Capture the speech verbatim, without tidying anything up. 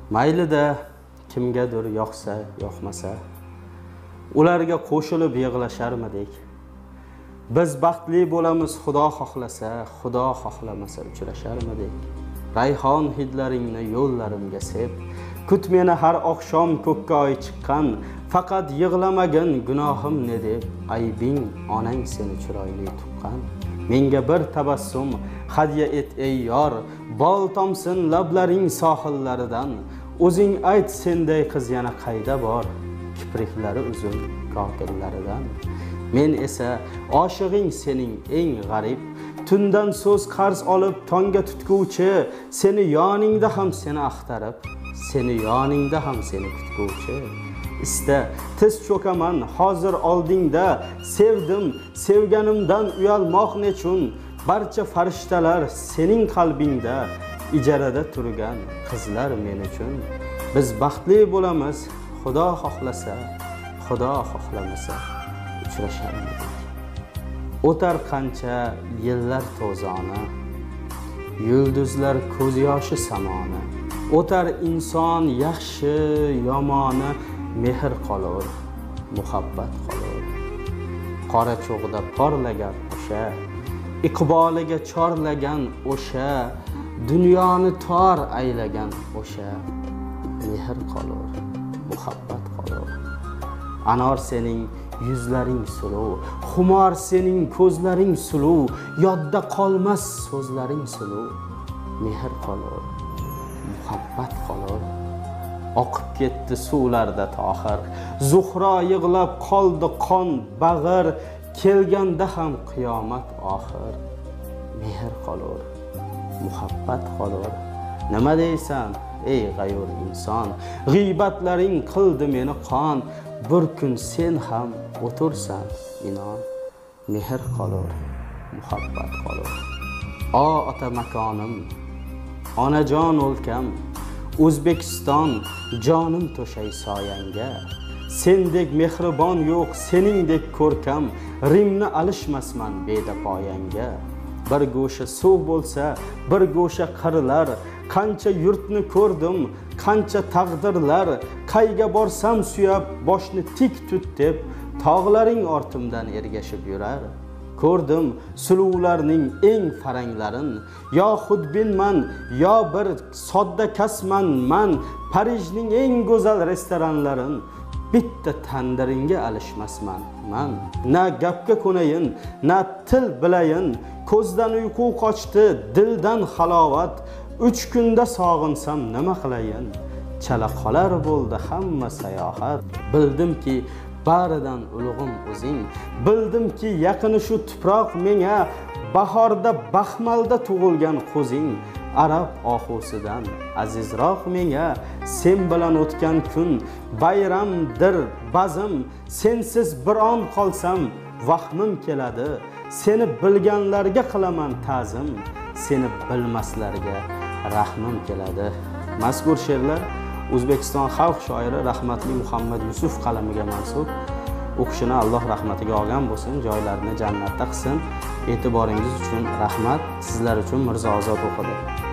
Maylida kimgadir yoqsa, yoqmasa, ularga qo'shilib yig'lasharmidik. Biz baxtli bo'lamiz Xudo xohlasa, Xudo xohlamasa uchrasharmidik. Rayhon hidlaringni yo'llarimga sep, kut meni har oqshom ko'kka oy chiqqan, faqat yig'lamagin gunohim ne deb, aybing onang seni chiroyli tuqqan. Menga bir tabassum hadya et ey yor, bol tomsin lablaring sohillaridan. O'zing ayt senday qiz yana qayda bor, kipriklari uzun kokillaridan. Men esa oshig'ing sening eng g'arib, tundan so'z qarz olib tonga tutguvchi, seni yoningda ham seni axtarib, seni yoningda ham seni kutguvchi. Ista tiz cho'kaman hozir oldingda, sevdim sevganimdan uyalmoq nechun, barcha farishtalar sening qalbingda, ijarada turgan qizlar men uchun. Biz baxtli bo'lamiz Xudo xohlasa, Xudo xohlamasa uchrasharmidik. O'tar qancha yillar to'zoni, yulduzlar ko'z yoshi samoni. O'tar inson yaxshi yomoni, mehr qolur, muhabbat qolur. Qora cho'g'da porlagan o'sha, iqboliga chorlagan o'sha, dunyoni tor aylagan o'sha, mehr qolur, muhabbat qolur. Anor sening yuzlaring suluv, xumor sening ko'zlaring suluv, yodda qolmas so'zlaring suluv. Mehr qolur, muhabbat qolur. Oqib ketdi suvlarda tohir, Zuhro yig'lab qoldi qon bag'ir, kelganda ham qiyomat oxir. Mehr qolur, muhabbat qolur. Nima deysan ey g'ayur inson, g'iybatlaring qildi meni qon, bir kun sen ham o'tursan inon. Mehr qolur, muhabbat qolur. O ota makonim, onajon o'lkam, O'zbekiston jonim to'shay soyanga. Sendek mehribon yo'q, seningdek ko'rkam, Rimni alishmasman beda poyanga. Bir go'sha suv bo'lsa, bir go'sha qirlar, qancha yurtni ko'rdim, qancha taqdirlar, qayga borsam suyab boshni tik tut deb, tog'laring ortimdan ergashib yurar. Ko'rdim suluvlarning eng faranglarin, yo xudbinman, yo bir sodda kasman man, Parijning eng go'zal restoranlarin, bitta tandiringga alishmasman man. Na gapga ko'nayin, na til bilayin, ko'zdan uyqu qochdi, dildan halovat, uch kunda sog'insam nima qilayin? Chala qolar bo'ldi hamma sayohat. Bildimki baridan ulug'im o'zing, bildimki yaqini shu tuproq menga, bahorda Baxmalda tug'ilgan qo'zing, arab ohusidan azizroq menga. Sen bilan o'tgan kun bayramdir bazm, sensiz bir on qolsam vahmim keladi. Seni bilganlarga qilaman ta'zim, seni bilmaslarga rahmim keladi. Mazkur she'rlar O'zbekiston xalq shoiri rahmatli Muhammad Yusuf qalamiga mansub. O'qishini Alloh rahmatiga olgan bo'lsin, joylarini jannatda qilsin. E'tiboringiz uchun rahmat. Sizlar uchun Mirzo Ozod o'qidi.